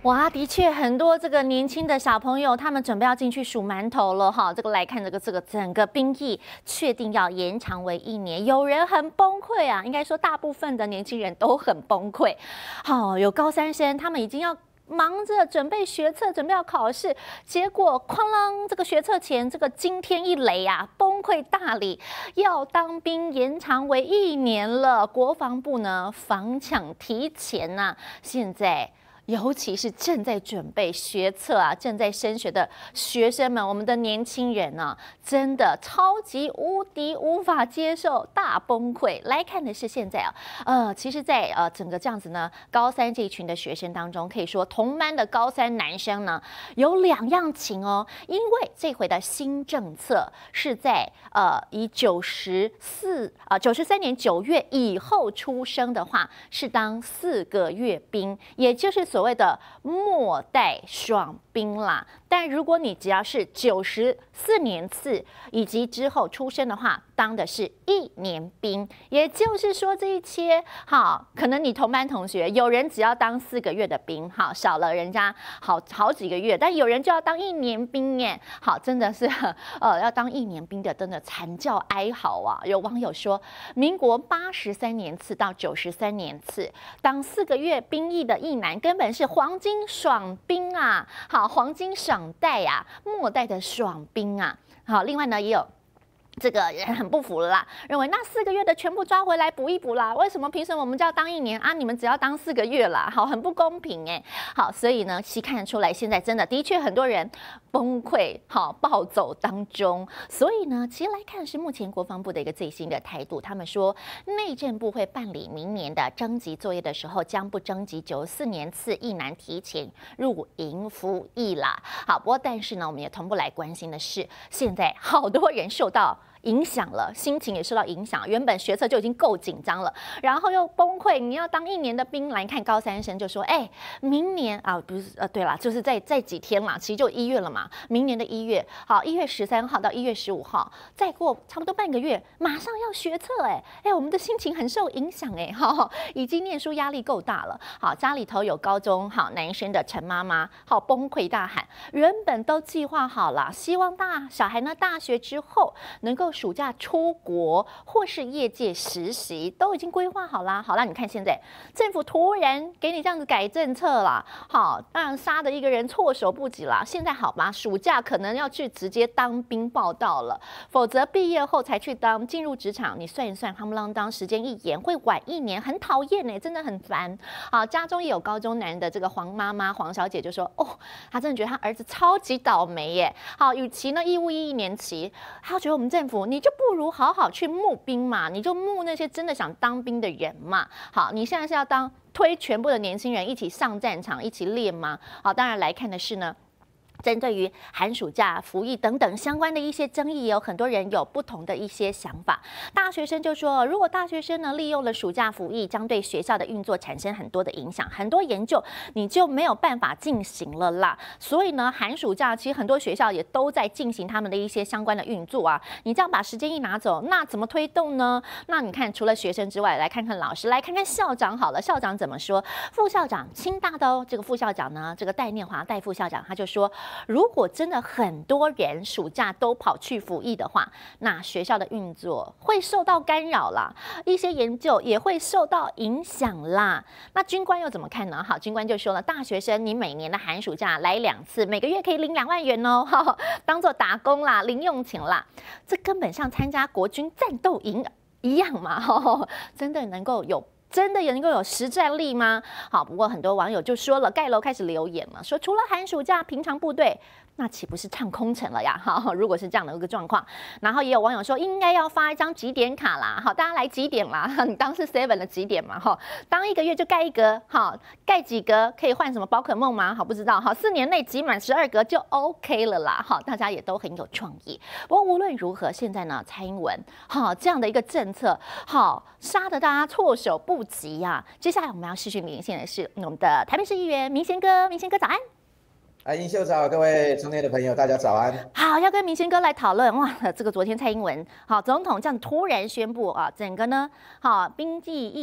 哇，的确很多这个年轻的小朋友，他们准备要进去数馒头了哈。这个来看这个整个兵役确定要延长为1年，有人很崩溃啊，应该说大部分的年轻人都很崩溃。好，有高三生，他们已经要忙着准备学测，准备要考试，结果哐啷，这个学测前这个惊天一雷啊，崩溃大礼，要当兵延长为1年了。国防部呢防抢提前啊，现在。尤其是正在准备学测啊，正在升学的学生们，我们的年轻人呢，真的超级无敌无法接受，大崩溃。来看的是现在啊，其实在，整个这样子呢，高三这一群的学生当中，可以说同班的高三男生呢有2样情哦，因为这回的新政策是在以93年9月以后出生的话，是当4个月兵，也就是所谓的末代爽兵啦。但如果你只要是94年次以及之后出生的话，当的是1年兵。也就是说，这一切好，可能你同班同学有人只要当4个月的兵，好少了人家好几个月，但有人就要当1年兵耶。好，真的是要当1年兵的，真的惨叫哀嚎啊！有网友说，民国83年次到93年次当4个月兵役的役男，根本是黄金爽兵啊！好，黄金爽代啊，末代的爽兵啊！好，另外呢也有。这个人很不服了啦，认为那4个月的全部抓回来补一补啦，为什么凭什么我们就要当1年啊？你们只要当4个月啦，好，很不公平哎。好，所以呢，其看得出来，现在真的确很多人崩溃，好暴走当中。所以呢，其实来看是目前国防部的一个最新的态度，他们说内政部会办理明年的征集作业的时候，将不征集94年次役男提前入营服役啦。好，不过但是呢，我们也同步来关心的是，现在好多人受到影响了，心情也受到影响。原本学测就已经够紧张了，然后又崩溃，你要当1年的兵。来看高三生就说：“明年啊，不是对啦，就是在几天啦，其实就1月了嘛。明年的1月，好，1月13号到1月15号，再过差不多半个月，马上要学测我们的心情很受影响好，已经念书压力够大了。好，家里头有高中好男生的陈妈妈，好崩溃大喊，原本都计划好了，希望小孩呢大学之后能够。”暑假出国或是业界实习都已经规划好啦。好啦，你看现在政府突然给你这样子改政策啦，好，当然杀的一个人措手不及啦。现在好吧，暑假可能要去直接当兵报到了，否则毕业后才去当，进入职场，你算一算，夯不啷当时间一延会晚1年，很讨厌真的很烦。好，家中也有高中男的这个黄妈妈黄小姐就说，她真的觉得她儿子超级倒霉耶。好，与其呢义务役1年期，她觉得我们政府。你就不如好好去募兵嘛，你就募那些真的想当兵的人嘛。好，你现在是要推全部的年轻人一起上战场，一起练吗？好，当然来看的是呢。针对于寒暑假服役等等相关的一些争议，也有很多人有不同的一些想法。大学生就说，如果大学生呢利用了暑假服役，将对学校的运作产生很多的影响，很多研究你就没有办法进行了啦。所以呢，寒暑假其实很多学校也都在进行他们的一些相关的运作啊。你这样把时间一拿走，那怎么推动呢？那你看，除了学生之外，来看看老师，来看看校长好了，校长怎么说？副校长清大的这个副校长呢，这个戴念华戴副校长他就说。如果真的很多人暑假都跑去服役的话，那学校的运作会受到干扰啦，一些研究也会受到影响啦。那军官又怎么看呢？好，军官就说了，大学生你每年的寒暑假来2次，每个月可以领2万元哦，当做打工啦、零用钱啦，这根本像参加国军战斗营一样嘛，真的能够有实战力吗？好，不过很多网友就说了，盖楼开始留言了，说除了寒暑假，平常部队那岂不是唱空城了呀？好，如果是这样的一个状况，然后也有网友说，应该要发一张集点卡啦，好，大家来集点啦，你当是 7 的集点嘛，哈，当1个月就盖1格，好，盖几格可以换什么宝可梦吗？好，不知道，好，4年内集满12格就 OK 了啦，好，大家也都很有创意。不过无论如何，现在呢，蔡英文好这样的一个政策，好杀得大家措手不及呀。接下来我们要视讯连线的是我们的台北市议员明贤哥，明贤哥早安。 英秀早，各位中内的朋友，大家早安。 好，要跟明贤哥来讨论哇，这个昨天蔡英文好总统这样突然宣布啊，整个呢好兵役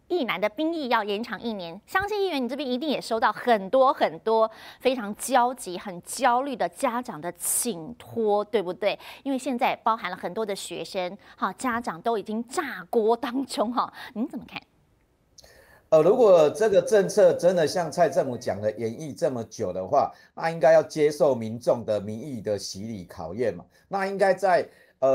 役男的兵役要延长1年，相信议员你这边一定也收到很多非常焦急、很焦虑的家长的请托，对不对？因为现在包含了很多的学生，家长都已经炸锅当中，您怎么看？ 如果这个政策真的像蔡政府讲的延役这么久的话，那应该要接受民众的民意的洗礼考验嘛。那应该在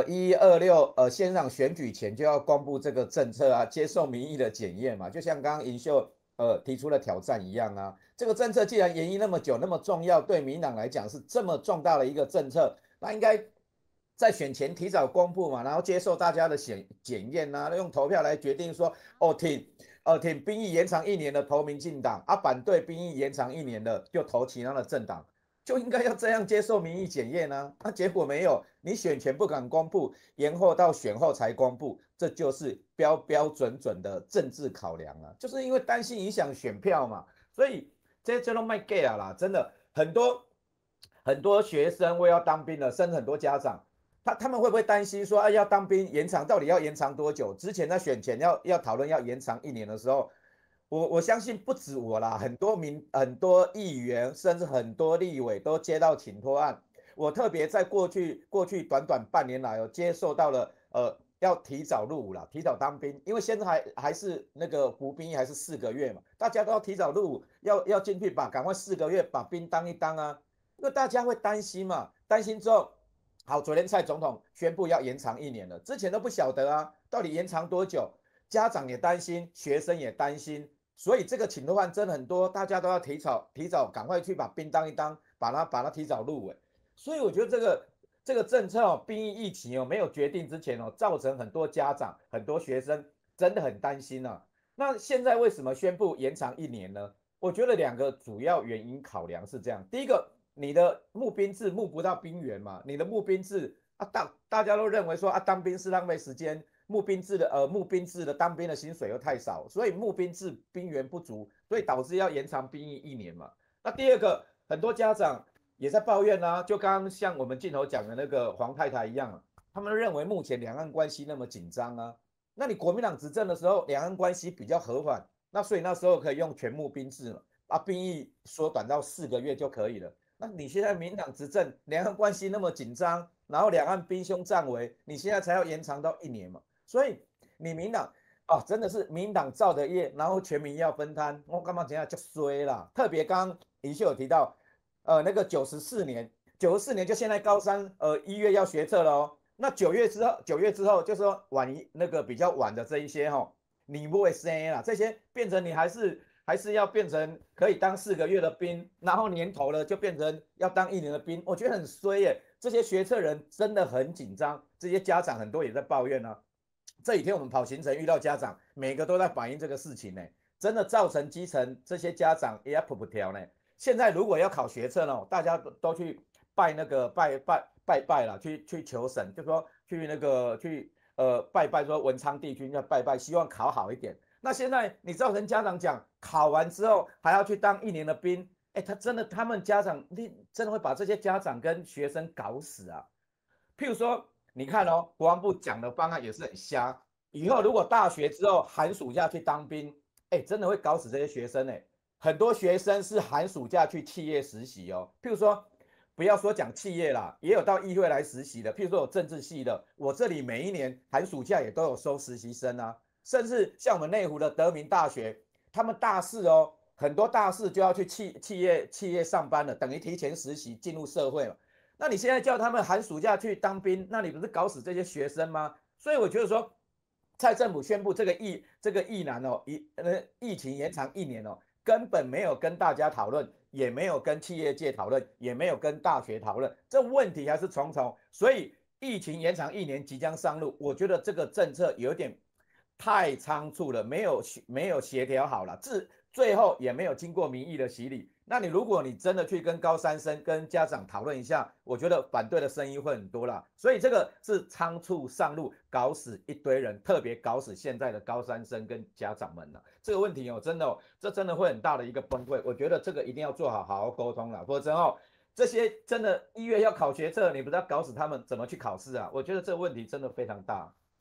1126线上选举前就要公布这个政策啊，接受民意的检验嘛。就像刚刚银秀提出的挑战一样啊，这个政策既然延役那么久，那么重要，对民党来讲是这么重大的一个政策，那应该在选前提早公布嘛，然后接受大家的检验啊，用投票来决定说，挺兵役延长1年的投民进党啊，反对兵役延长1年的就投其他的政党，就应该要这样接受民意检验啊。那结果没有，你选前不敢公布，延后到选后才公布，这就是标准的政治考量啊，就是因为担心影响选票嘛，所以这都卖 gay 啦，真的很多学生为要当兵了，甚至很多家长。他们会不会担心说，要当兵延长，到底要延长多久？之前在选前要讨论要延长1年的时候，我相信不止我啦，很多议员，甚至很多立委都接到请托案。我特别在过去短短半年来，接受到了要提早入伍啦，提早当兵，因为现在还是那个服兵役还是4个月嘛，大家都要提早入伍，要进去赶快4个月把兵当一当啊，因为大家会担心嘛，担心之后。好，昨天蔡总统宣布要延长1年了，之前都不晓得啊，到底延长多久？家长也担心，学生也担心，所以这个请托案真的很多，大家都要提早赶快去把兵当一当，把它提早入围。所以我觉得这个政策兵役役期没有决定之前造成很多家长、很多学生真的很担心啊。那现在为什么宣布延长1年呢？我觉得2个主要原因考量是这样，第一个。你的募兵制募不到兵员嘛？你的募兵制啊，大家都认为说啊，当兵是浪费时间，募兵制的当兵的薪水又太少，所以募兵制兵员不足，所以导致要延长兵役1年嘛。那第二个，很多家长也在抱怨啊，就刚刚像我们镜头讲的那个黄太太一样，他们认为目前两岸关系那么紧张啊，那你国民党执政的时候，两岸关系比较和缓，那所以那时候可以用全募兵制嘛，把兵役缩短到4个月就可以了。那你现在民党执政，两岸关系那么紧张，然后两岸兵凶战危，你现在才要延长到1年嘛？所以你民党真的是民党造的业，然后全民要分摊，我干嘛这样就衰啦？特别刚刚宜秀有提到，那个94年就现在高三1月要学测了哦。那9月之后就说那个比较晚的这一些你不会生啦，这些变成你还是要变成可以当4个月的兵，然后年头了就变成要当1年的兵，我觉得很衰耶。这些学测人真的很紧张，这些家长很多也在抱怨啊。这几天我们跑行程遇到家长，每个都在反映这个事情呢，真的造成基层这些家长也要不调呢。现在如果要考学测呢，大家都去拜啦，去求神，就说去拜拜，说文昌帝君要拜拜，希望考好一点。那现在你造成家长讲考完之后还要去当1年的兵，他们家长真的会把这些家长跟学生搞死啊。譬如说，你看国防部讲的方案也是很瞎，以后如果大学之后寒暑假去当兵，真的会搞死这些学生很多学生是寒暑假去企业实习哦，譬如说。不要说讲企业啦，也有到议会来实习的，譬如说有政治系的，我这里每一年寒暑假也都有收实习生啊。甚至像我们内湖的德明大学，他们大四很多大四就要去企业上班了，等于提前实习进入社会嘛。那你现在叫他们寒暑假去当兵，那你不是搞死这些学生吗？所以我觉得说，蔡政府宣布这个役男疫情延长1年根本没有跟大家讨论，也没有跟企业界讨论，也没有跟大学讨论，这问题还是重重。所以疫情延长1年即将上路，我觉得这个政策有点太仓促了，没有协调好了，最后也没有经过民意的洗礼。那如果你真的去跟高三生、跟家长讨论一下，我觉得反对的声音会很多啦。所以这个是仓促上路，搞死一堆人，特别搞死现在的高三生跟家长们了。这个问题这真的会很大的一个崩溃。我觉得这个一定要做好好沟通了，否则这些真的1月要考学测，你不是要搞死他们，怎么去考试啊？我觉得这个问题真的非常大。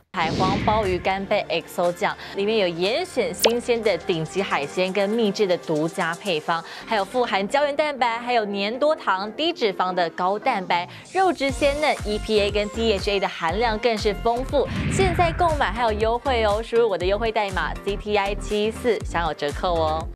海皇鲍鱼干贝 XO 酱里面有严选新鲜的顶级海鲜跟秘制的独家配方，还有富含胶原蛋白，还有粘多糖、低脂肪的高蛋白，肉质鲜嫩 ，EPA 跟 DHA 的含量更是丰富。现在购买还有优惠哦，输入我的优惠代码 CTI74享有折扣哦。